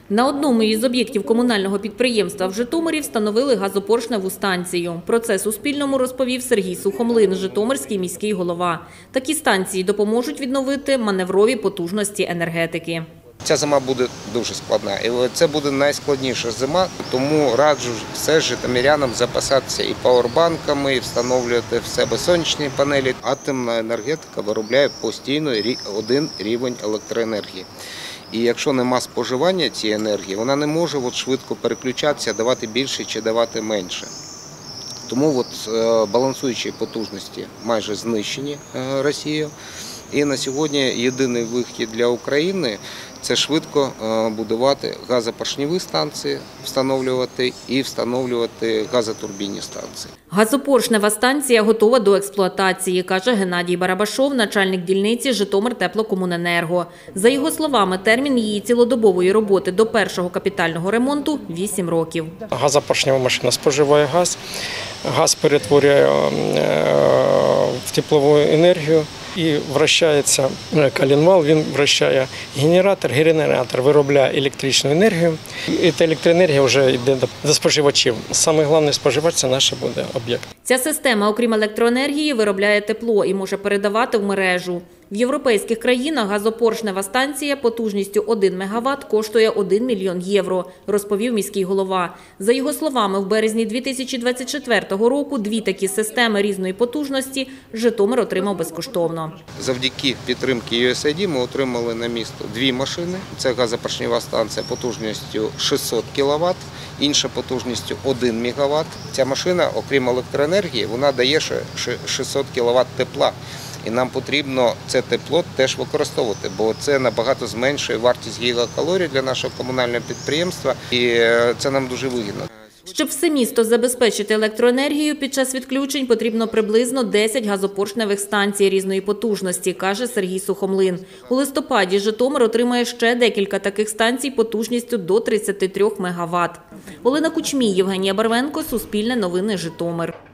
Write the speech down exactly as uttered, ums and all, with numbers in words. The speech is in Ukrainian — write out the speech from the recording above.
На одному із об'єктів комунального підприємства в Житомирі встановили газопоршневу станцію. Про це Суспільному розповів Сергій Сухомлин, житомирський міський голова. Такі станції допоможуть відновити маневрові потужності енергетики. Ця зима буде дуже складна, і це буде найскладніша зима, тому раджу все житомирянам запасатися і пауербанками, і встановлювати в себе сонячні панелі. Атомна енергетика виробляє постійно один рівень електроенергії. І якщо нема споживання цієї енергії, вона не може от швидко переключатися, давати більше чи давати менше. Тому от, балансуючі потужності майже знищені Росією. І на сьогодні єдиний вихід для України – це швидко будувати газопоршневі станції, встановлювати і встановлювати газотурбінні станції. Газопоршнева станція готова до експлуатації, каже Геннадій Барабашов, начальник дільниці «Житомиртеплокомуненерго». За його словами, термін її цілодобової роботи до першого капітального ремонту – вісім років. Газопоршнева машина споживає газ, газ перетворює в теплову енергію. І вращається коленвал, він вращає генератор, генератор виробляє електричну енергію. І ця електроенергія вже йде до споживачів. Саме головне споживач – це наш буде об'єкт. Ця система, окрім електроенергії, виробляє тепло і може передавати в мережу. В європейських країнах газопоршнева станція потужністю один мегаватт коштує один мільйон євро, розповів міський голова. За його словами, в березні дві тисячі двадцять четвертого року дві такі системи різної потужності Житомир отримав безкоштовно. Завдяки підтримки ю ес ей ді ми отримали на місто дві машини. Це газопоршнева станція потужністю шістсот кіловат, інша потужністю один мегаватт. Ця машина, окрім електроенергії, вона дає ще шістсот кіловат тепла. І нам потрібно це тепло теж використовувати, бо це набагато зменшує вартість гігакалорій для нашого комунального підприємства, і це нам дуже вигідно. Щоб все місто забезпечити електроенергією під час відключень, потрібно приблизно десять газопоршневих станцій різної потужності, каже Сергій Сухомлин. У листопаді Житомир отримає ще декілька таких станцій потужністю до тридцяти трьох мегаватт. Олена Кучмій, Євгенія Барвенко, Суспільне новини, Житомир.